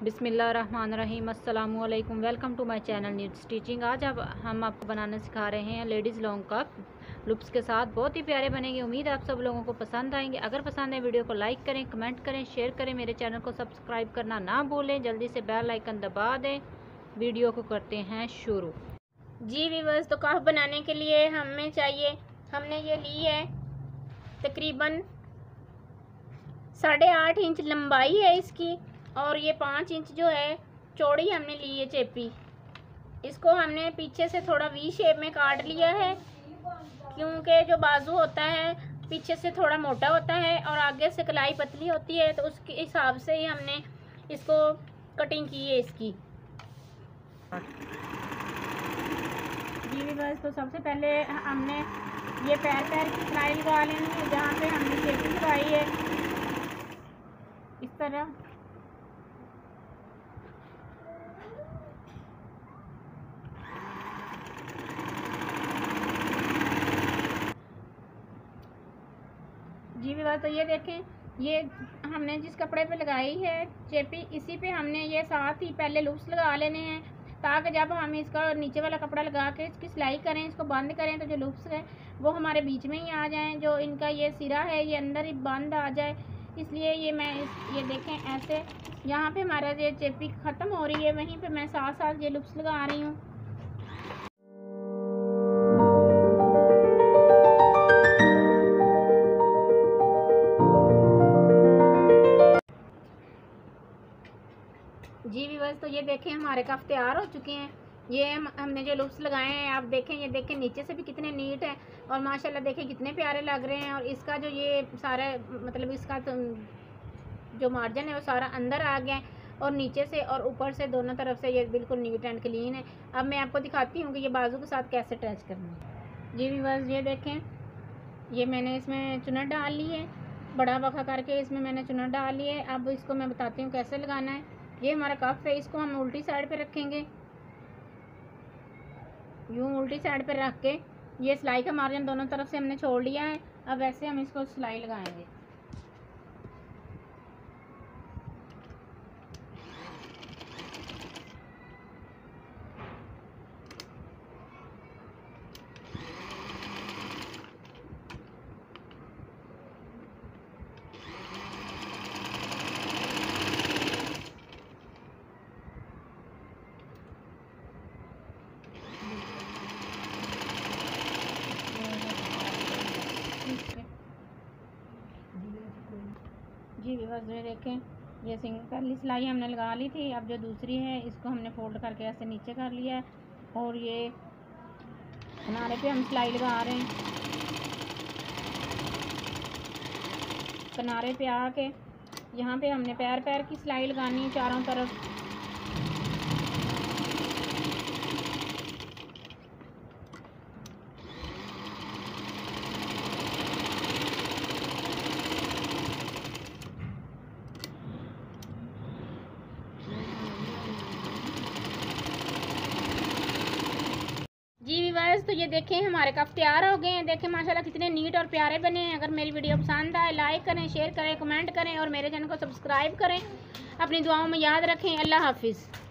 बिस्मिल्लाहिर्रहमानिर्रहीम अस्सलामु अलैकुम। Welcome to my channel need stitching. आज अब हम आपको बनाना सिखा रहे हैं लेडीज़ लॉन्ग कप लुप्स के साथ। बहुत ही प्यारे बनेंगे। उम्मीद है आप सब लोगों को पसंद आएंगे। अगर पसंद है वीडियो को लाइक करें, कमेंट करें, शेयर करें। मेरे चैनल को सब्सक्राइब करना ना भूलें। जल्दी से बेल आइकन दबा दें। वीडियो को करते हैं शुरू। जी व्यूअर्स, तो कप बनाने के लिए हमें चाहिए, हमने ये ली है तकरीबन 8.5 इंच लंबाई है इसकी, और ये 5 इंच जो है चौड़ी हमने ली है चेपी। इसको हमने पीछे से थोड़ा वी शेप में काट लिया है, क्योंकि जो बाजू होता है पीछे से थोड़ा मोटा होता है और आगे से कलाई पतली होती है, तो उसके हिसाब से ही हमने इसको कटिंग की है इसकी। जी बस, तो सबसे पहले हमने ये पैर की सिलाई लगा लेनी है, जहाँ पे हमने चेपी लगाई है इस तरह। जी विवाह, तो ये देखें, ये हमने जिस कपड़े पे लगाई है चेपी, इसी पे हमने ये साथ ही पहले लूप्स लगा लेने हैं, ताकि जब हम इसका नीचे वाला कपड़ा लगा के इसकी सिलाई करें, इसको बंद करें, तो जो लूप्स है वो हमारे बीच में ही आ जाएं, जो इनका ये सिरा है ये अंदर ही बंद आ जाए। इसलिए ये देखें ऐसे, यहाँ पे हमारा ये चेपी ख़त्म हो रही है, वहीं पे मैं साथ साथ ये लूप्स लगा रही हूँ। जी व्यूअर्स, तो ये देखें हमारे कप तैयार हो चुके हैं। ये हमने जो लूप्स लगाए हैं, आप देखें, ये देखें नीचे से भी कितने नीट हैं और माशाल्लाह देखें कितने प्यारे लग रहे हैं। और इसका जो ये सारा मतलब इसका तो जो मार्जिन है वो सारा अंदर आ गया है, और नीचे से और ऊपर से दोनों तरफ से ये बिल्कुल नीट एंड क्लीन है। अब मैं आपको दिखाती हूँ कि ये बाजू के साथ कैसे अटैच करना है। जी व्यूअर्स, ये देखें, ये मैंने इसमें चुनट डाल ली है, बड़ा बखा करके इसमें मैंने चुनट डाल ली है। अब इसको मैं बताती हूँ कैसे लगाना है। ये हमारा कप है, इसको हम उल्टी साइड पे रखेंगे, यूँ उल्टी साइड पे रख के ये सिलाई का मार्जिन दोनों तरफ से हमने छोड़ लिया है। अब वैसे हम इसको सिलाई लगाएंगे। जी बस, ये देखें, ये पहली सिलाई हमने लगा ली थी। अब जो दूसरी है इसको हमने फोल्ड करके ऐसे नीचे कर लिया है, और ये किनारे पे हम सिलाई लगा रहे हैं। किनारे पे आके यहाँ पे हमने पैर की सिलाई लगानी है चारों तरफ। जी व्यूअर्स, तो ये देखें हमारे कप तैयार हो गए हैं। देखें माशाल्लाह कितने नीट और प्यारे बने हैं। अगर मेरी वीडियो पसंद आए लाइक करें, शेयर करें, कमेंट करें और मेरे चैनल को सब्सक्राइब करें। अपनी दुआओं में याद रखें। अल्लाह हाफिज़।